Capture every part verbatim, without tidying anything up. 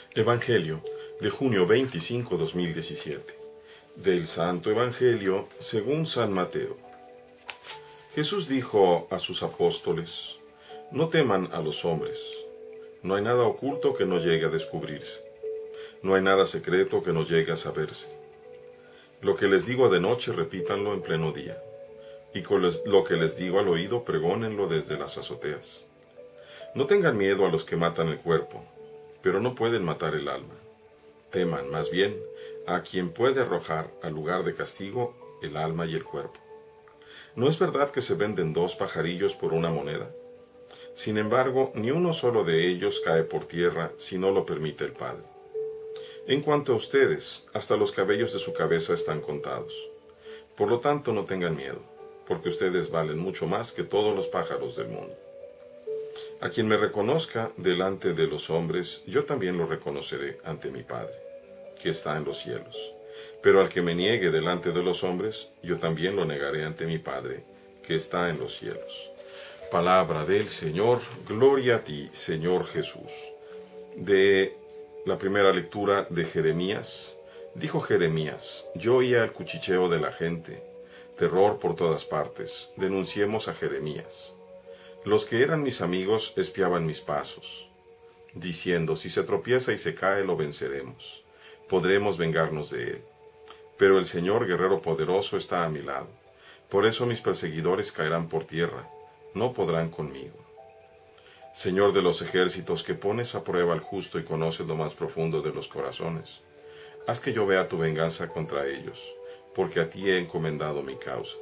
Evangelio de junio veinticinco, dos mil diecisiete. Del Santo Evangelio según San Mateo. Jesús dijo a sus apóstoles: No teman a los hombres. No hay nada oculto que no llegue a descubrirse. No hay nada secreto que no llegue a saberse. Lo que les digo de noche, repítanlo en pleno día. Y con lo que les digo al oído, pregónenlo desde las azoteas. No tengan miedo a los que matan el cuerpo, pero no pueden matar el alma. Teman, más bien, a quien puede arrojar al lugar de castigo el alma y el cuerpo. ¿No es verdad que se venden dos pajarillos por una moneda? Sin embargo, ni uno solo de ellos cae por tierra si no lo permite el Padre. En cuanto a ustedes, hasta los cabellos de su cabeza están contados. Por lo tanto, no tengan miedo, porque ustedes valen mucho más que todos los pájaros del mundo. A quien me reconozca delante de los hombres, yo también lo reconoceré ante mi Padre, que está en los cielos. Pero al que me niegue delante de los hombres, yo también lo negaré ante mi Padre, que está en los cielos. Palabra del Señor, gloria a ti, Señor Jesús. De la primera lectura de Jeremías, dijo Jeremías: Yo oía el cuchicheo de la gente, terror por todas partes, denunciemos a Jeremías. Los que eran mis amigos espiaban mis pasos, diciendo: si se tropieza y se cae, lo venceremos, podremos vengarnos de él. Pero el Señor, guerrero poderoso, está a mi lado. Por eso mis perseguidores caerán por tierra, no podrán conmigo. Señor de los ejércitos, que pones a prueba al justo y conoces lo más profundo de los corazones, haz que yo vea tu venganza contra ellos, porque a ti he encomendado mi causa.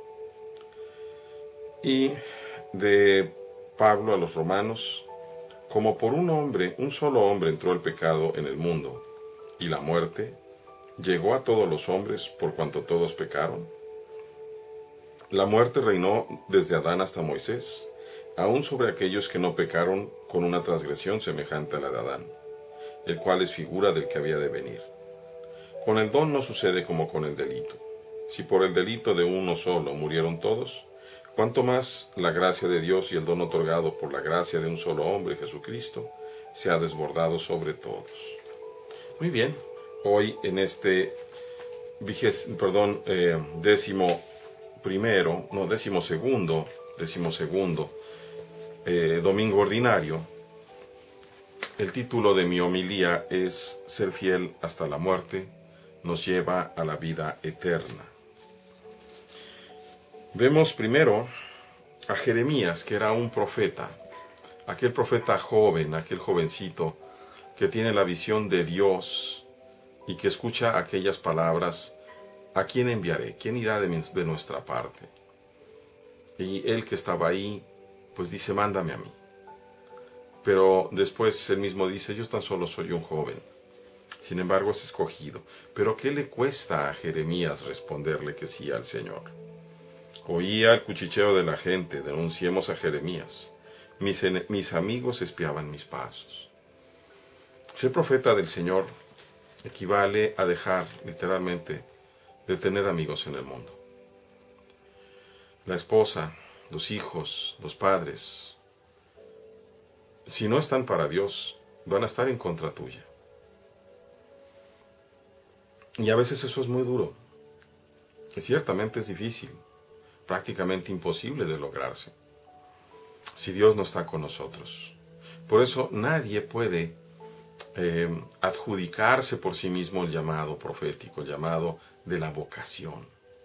Y de Pablo a los Romanos: como por un hombre, un solo hombre entró el pecado en el mundo, y la muerte llegó a todos los hombres por cuanto todos pecaron. La muerte reinó desde Adán hasta Moisés, aun sobre aquellos que no pecaron con una transgresión semejante a la de Adán, el cual es figura del que había de venir. Con el don no sucede como con el delito. Si por el delito de uno solo murieron todos, cuánto más la gracia de Dios y el don otorgado por la gracia de un solo hombre, Jesucristo, se ha desbordado sobre todos. Muy bien, hoy en este vigés, perdón, eh, décimo primero, no, décimo segundo, décimo segundo, eh, domingo ordinario, el título de mi homilía es: Ser fiel hasta la muerte nos lleva a la vida eterna. Vemos primero a Jeremías, que era un profeta, aquel profeta joven, aquel jovencito que tiene la visión de Dios y que escucha aquellas palabras: ¿a quién enviaré? ¿Quién irá de, mi, de nuestra parte? Y él, que estaba ahí, pues dice: mándame a mí. Pero después él mismo dice: yo tan solo soy un joven. Sin embargo es escogido. Pero ¿qué le cuesta a Jeremías responderle que sí al Señor? Oía el cuchicheo de la gente, denunciemos a Jeremías. Mis, mis amigos espiaban mis pasos. Ser profeta del Señor equivale a dejar, literalmente, de tener amigos en el mundo. La esposa, los hijos, los padres, si no están para Dios, van a estar en contra tuya. Y a veces eso es muy duro. Y ciertamente es difícil, prácticamente imposible de lograrse, si Dios no está con nosotros. Por eso nadie puede eh, adjudicarse por sí mismo el llamado profético, el llamado de la vocación.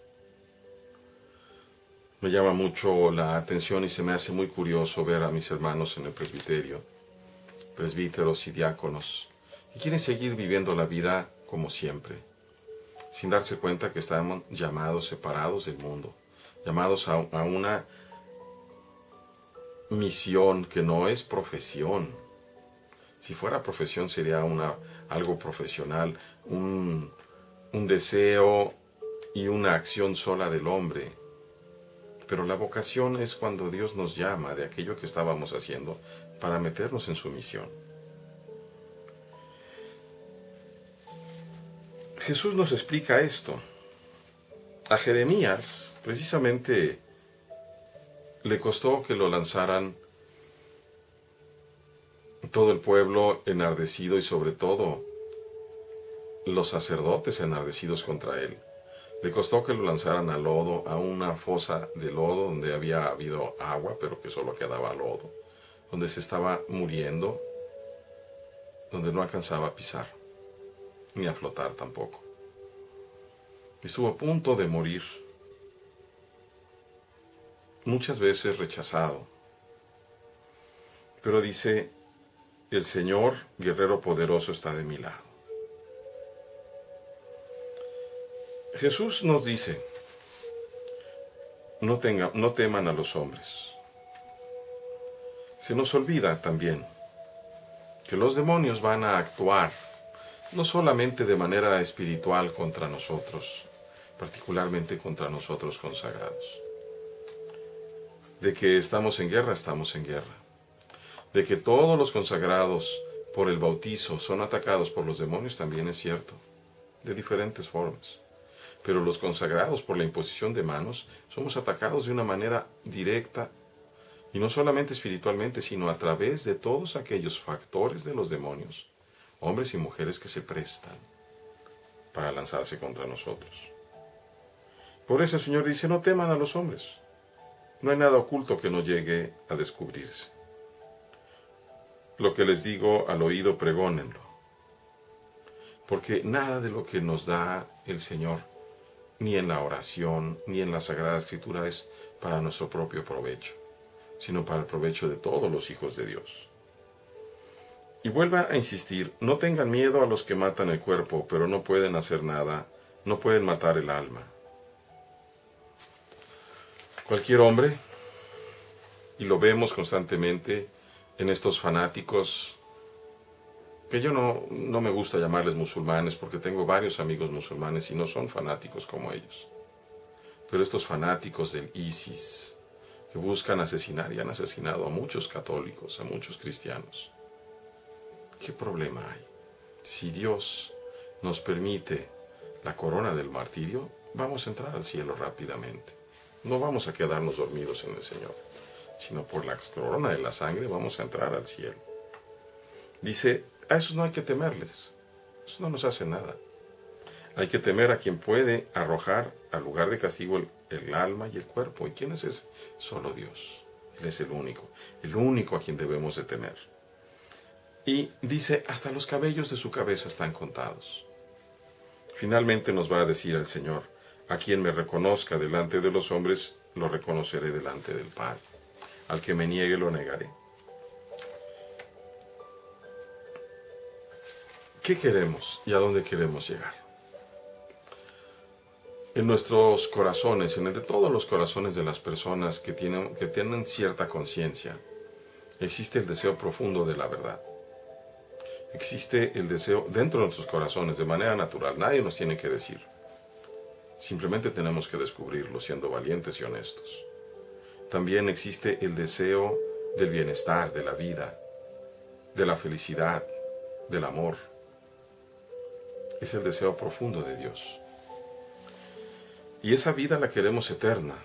Me llama mucho la atención y se me hace muy curioso ver a mis hermanos en el presbiterio, presbíteros y diáconos, que quieren seguir viviendo la vida como siempre, sin darse cuenta que estamos llamados separados del mundo, llamados a, a una misión que no es profesión. Si fuera profesión sería una, algo profesional, un, un deseo y una acción sola del hombre. Pero la vocación es cuando Dios nos llama de aquello que estábamos haciendo para meternos en su misión. Jesús nos explica esto. A Jeremías, precisamente, le costó que lo lanzaran todo el pueblo enardecido y sobre todo los sacerdotes enardecidos contra él. Le costó que lo lanzaran al lodo, a una fosa de lodo donde había habido agua, pero que solo quedaba lodo, donde se estaba muriendo, donde no alcanzaba a pisar, ni a flotar tampoco. Estuvo a punto de morir, muchas veces rechazado. Pero dice, el Señor, guerrero poderoso, está de mi lado. Jesús nos dice, no, tenga, no teman a los hombres. Se nos olvida también que los demonios van a actuar no solamente de manera espiritual contra nosotros, particularmente contra nosotros consagrados. De que estamos en guerra, estamos en guerra. De que todos los consagrados por el bautizo son atacados por los demonios también es cierto, de diferentes formas. Pero los consagrados por la imposición de manos somos atacados de una manera directa, y no solamente espiritualmente, sino a través de todos aquellos factores de los demonios, hombres y mujeres que se prestan para lanzarse contra nosotros. Por eso el Señor dice, no teman a los hombres. No hay nada oculto que no llegue a descubrirse. Lo que les digo al oído, pregónenlo. Porque nada de lo que nos da el Señor, ni en la oración, ni en la Sagrada Escritura, es para nuestro propio provecho, sino para el provecho de todos los hijos de Dios. Y vuelva a insistir, no tengan miedo a los que matan el cuerpo, pero no pueden hacer nada, no pueden matar el alma. Cualquier hombre, y lo vemos constantemente en estos fanáticos, que yo no, no me gusta llamarles musulmanes, porque tengo varios amigos musulmanes y no son fanáticos como ellos. Pero estos fanáticos del ISIS, que buscan asesinar y han asesinado a muchos católicos, a muchos cristianos. ¿Qué problema hay? Si Dios nos permite la corona del martirio, vamos a entrar al cielo rápidamente. No vamos a quedarnos dormidos en el Señor, sino por la corona de la sangre vamos a entrar al cielo. Dice, a esos no hay que temerles, eso no nos hace nada. Hay que temer a quien puede arrojar al lugar de castigo el, el alma y el cuerpo. ¿Y quién es ese? Solo Dios. Él es el único, el único a quien debemos de temer. Y dice, hasta los cabellos de su cabeza están contados. Finalmente nos va a decir el Señor, a quien me reconozca delante de los hombres, lo reconoceré delante del Padre. Al que me niegue, lo negaré. ¿Qué queremos y a dónde queremos llegar? En nuestros corazones, en el de todos los corazones de las personas que tienen, que tienen cierta conciencia, existe el deseo profundo de la verdad. Existe el deseo dentro de nuestros corazones, de manera natural. Nadie nos tiene que decir. Simplemente tenemos que descubrirlo siendo valientes y honestos. También existe el deseo del bienestar, de la vida, de la felicidad, del amor. Es el deseo profundo de Dios. Y esa vida la queremos eterna.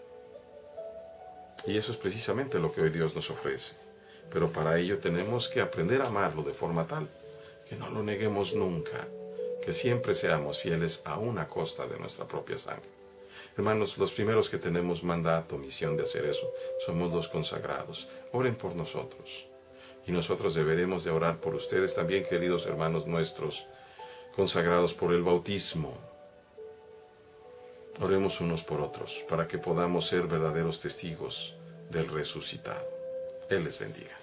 Y eso es precisamente lo que hoy Dios nos ofrece. Pero para ello tenemos que aprender a amarlo de forma tal que no lo neguemos nunca, que siempre seamos fieles aún a costa de nuestra propia sangre. Hermanos, los primeros que tenemos mandato, misión de hacer eso, somos los consagrados. Oren por nosotros. Y nosotros deberemos de orar por ustedes también, queridos hermanos nuestros, consagrados por el bautismo. Oremos unos por otros, para que podamos ser verdaderos testigos del resucitado. Él les bendiga.